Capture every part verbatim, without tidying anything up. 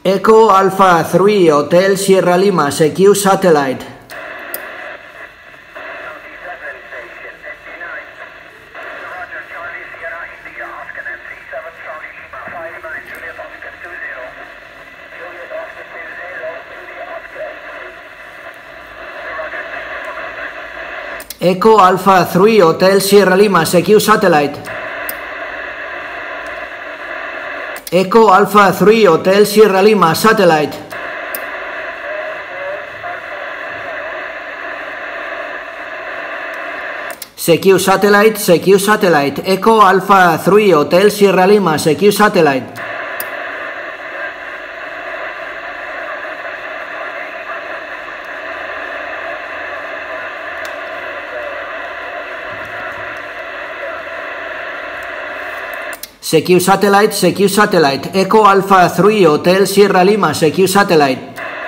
Echo Alpha three Hotel Sierra Lima, secure satellite. Echo Alpha three Hotel Sierra Lima, secure satellite. Echo Alpha three Hotel Sierra Lima, satellite. Secure satellite, secure satellite. Echo Alpha three Hotel Sierra Lima, secure satellite. Secure satellite, secure satellite. Echo Alpha three Hotel Sierra Lima, secure satellite.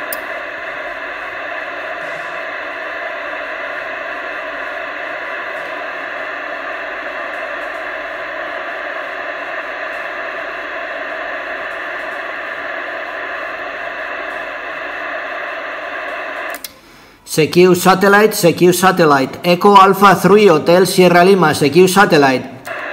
Secure satellite, secure satellite. Echo Alpha three Hotel Sierra Lima, secure satellite.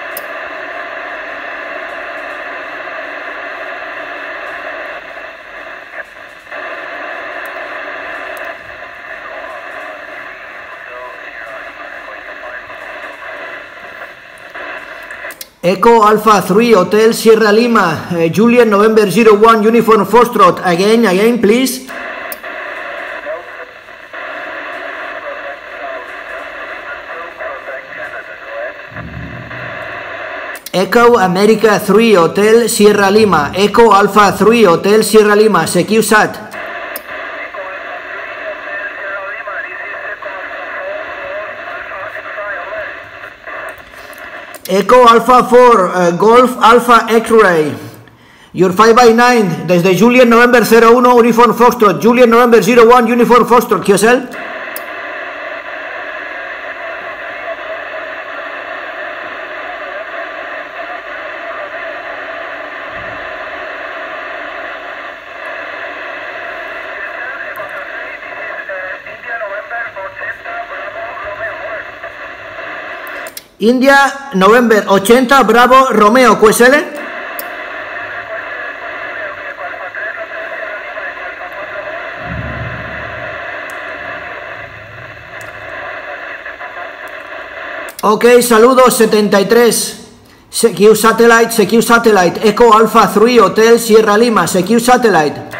Echo Alpha three Hotel Sierra Lima, uh, Juliet November zero one Uniform Foxtrot. Again, again, please. Echo America three Hotel Sierra Lima. Echo Alpha three Hotel Sierra Lima, secure sat. Echo Alpha four, uh, Golf Alpha X-Ray. Your five by nine, desde Juliet November zero one Uniform Foxtrot. Juliet November zero one Uniform Foxtrot. Q S L. India November ochenta Bravo Romeo, Q S L. Ok, saludos setenta y tres. Secure satellite, secure satellite. Echo Alpha three Hotel Sierra Lima, secure satellite.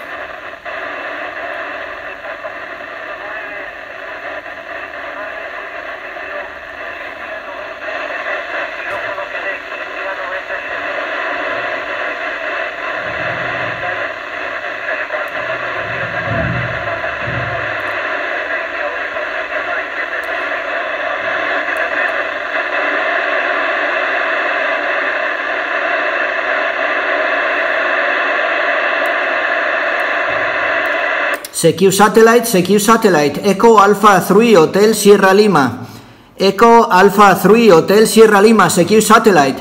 Secure satellite, secure satellite. Echo Alpha three Hotel Sierra Lima. Echo Alpha three Hotel Sierra Lima, secure satellite.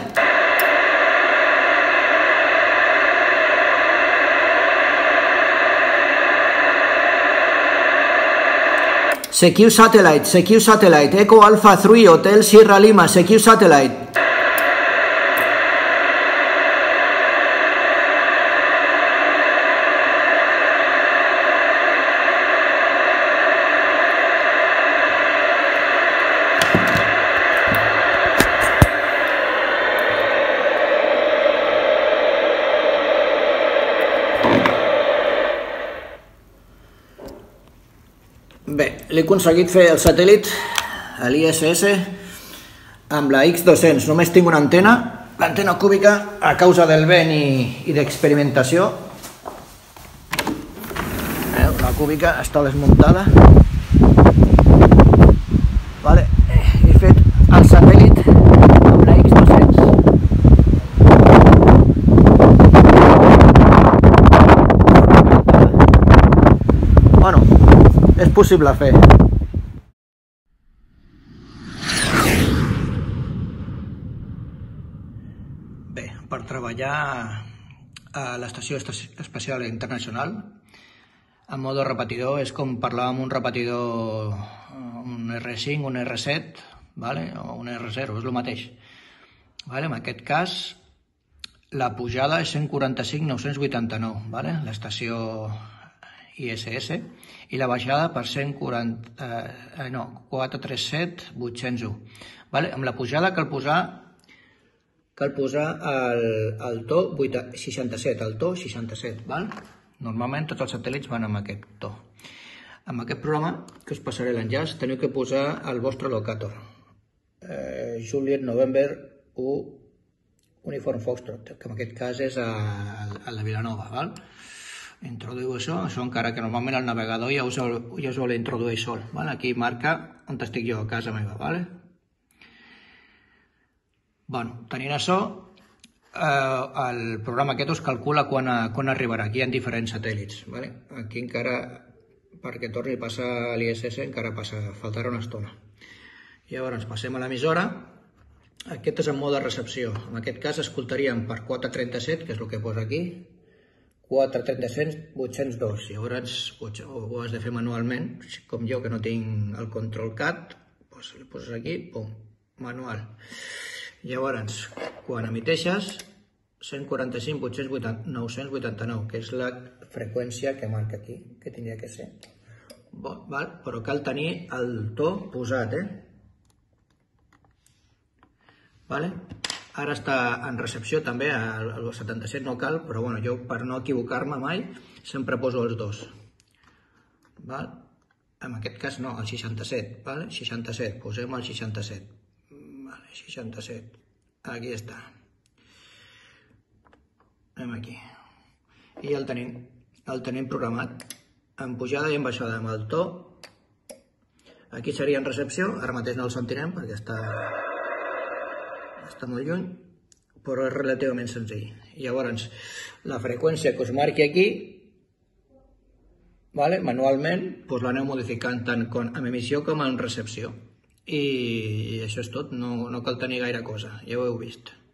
Secure satellite, secure satellite. Echo Alpha three Hotel Sierra Lima, secure satellite. Bé, l'he aconseguit fer el satèl·lit a l'I S S amb la X dos cents. Només tinc una antena, l'antena cúbica, a causa del vent i, i d'experimentació. La cúbica està desmuntada. Vale, he fet el satèl·lit amb la X dos cents. Bueno, és possible fer. Bé, per treballar a l'Estació Espacial Internacional. En mode repetidor és com parlar amb un repetidor, un erre cinc, un erre set, vale? O un erre zero, és el mateix. Vale? En aquest cas, la pujada és cent quaranta-cinc mil nou-cents vuitanta-nou, vale? L'estació i esse esse, i la baixada per cent quaranta, eh, no, quatre-cents trenta-set mil vuit-cents u. Vale? Amb la pujada cal posar cal posar el, el to seixanta-set, el to seixanta-set, val? Normalment tots els satèl·lits van amb aquest to. Amb aquest programa, que us passaré l'enllaç, teniu que posar el vostre locator. Eh, Juliet November u Uniform Foxtrot, que en aquest cas és a, a la Vilanova, val? Introduïu això, això encara que normalment el navegador ja us, ja us ho introdueix sol, val? Aquí marca on estic jo, a casa meva, val? Bueno, tenint això, eh, el programa aquest us calcula quan, quan arribarà. Aquí hi ha diferents satèl·lits. Vale? Aquí encara, perquè torni a passar l'I S S, encara passa, faltarà una estona. Llavors passem a l'emissora. Aquest és en mode recepció. En aquest cas escoltaríem per quatre trenta-set, que és el que posa aquí, quatre trenta-set vuit-cents dos. Llavors ho has de fer manualment, com jo que no tinc el control cat, doncs li poses aquí, pum, manual. Llavors, quan emiteixes, cent quaranta-cinc mil nou-cents vuitanta-nou, que és la freqüència que marca aquí, que tindria que ser. Bon, val? Però cal tenir el to posat, eh? Vale? Ara està en recepció també, el setanta-set no cal, però bueno, jo per no equivocar-me mai sempre poso els dos. Val? En aquest cas no, el seixanta-set, vale? seixanta-set, posem el seixanta-set. Vale, seixanta-set, aquí està. Anem aquí. I ja el tenim, el tenim programat en pujada i en baixada amb el to. Aquí seria en recepció, ara mateix no el sentirem perquè està, està molt lluny, però és relativament senzill. Llavors, la freqüència que us marqui aquí, vale, manualment, doncs l'aneu modificant tant en emissió com en recepció. I això és tot, no, no cal tenir gaire cosa, ja ho heu vist.